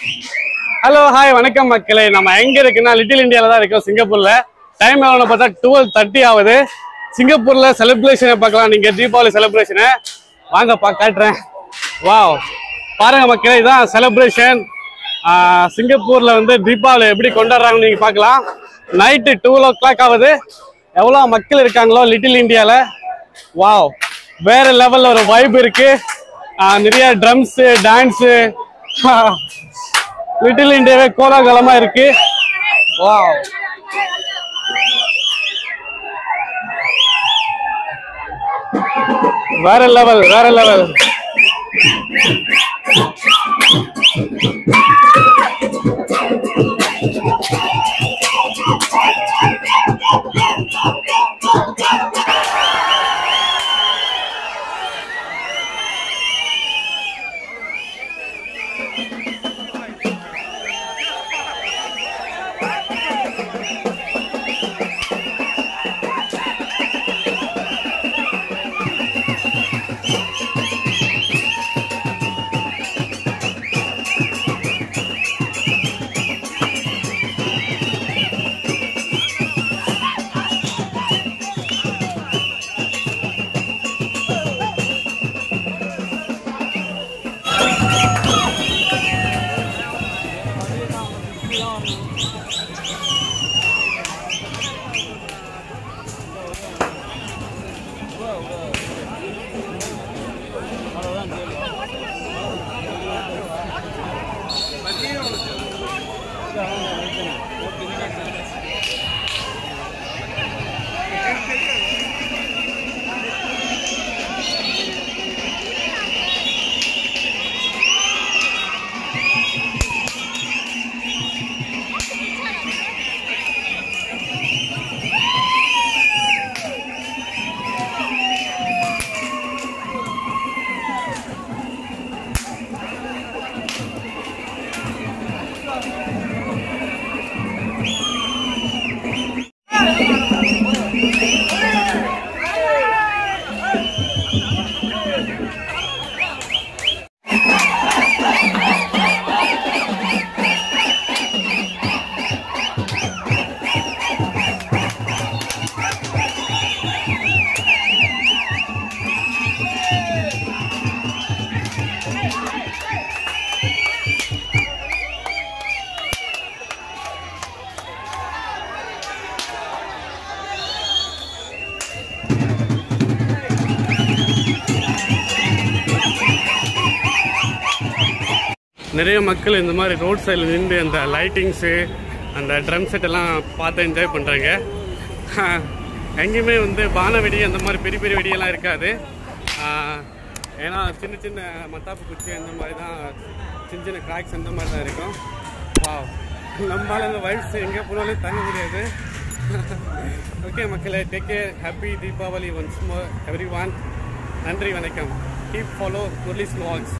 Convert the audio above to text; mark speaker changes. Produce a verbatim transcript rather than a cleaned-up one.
Speaker 1: Hello hi வணக்கம் மக்களே. நம்ம எங்க இருக்குன்னா லிட்டில் இந்தியால தான் இருக்கோம், சிங்கப்பூர்ல. டைம் எவ்வளோ பார்த்தா டுவெல் தேர்ட்டி ஆகுது. சிங்கப்பூர்ல செலிப்ரேஷனை பார்க்கலாம். நீங்க தீபாவளி செலிப்ரேஷனை வாங்க பா காட்டுறேன். வாவ், பாருங்க மக்களே, இதான் செலிப்ரேஷன். சிங்கப்பூர்ல வந்து தீபாவளி எப்படி கொண்டாடுறாங்கன்னு நீங்க பார்க்கலாம். நைட்டு டுவெல் ஓ கிளாக் ஆகுது. எவ்வளோ மக்கள் இருக்காங்களோ லிட்டில் இந்தியால. வாவ், வேற லெவல்ல ஒரு வைப் இருக்கு. நிறைய ட்ரம்ஸ் டான்ஸு, லிட்டில் இந்தியாவே கோலாகலமா இருக்கு. வாவ், வேற லெவல் வேற லெவல். நிறைய மக்கள் இந்த மாதிரி ரோட் சைடில் நின்று அந்த லைட்டிங்ஸு அந்த ட்ரம் செட் எல்லாம் பார்த்து என்ஜாய் பண்ணுறாங்க. எங்கேயுமே வந்து பான வெடி அந்த மாதிரி பெரிய பெரிய வெடியெல்லாம் இருக்காது. ஏன்னா சின்ன சின்ன மத்தாப்பு குச்சி அந்த மாதிரி தான், சின்ன சின்ன கிராக்ஸ் அந்த மாதிரி தான் இருக்கும். வா, நம்மளால அந்த வைப்ஸ் எங்கே போனாலும் தங்க முடியாது. ஓகே மக்களே, take care. Happy Deepavali once more everyone. நன்றி, வணக்கம். Keep follow Murali's Vlogs.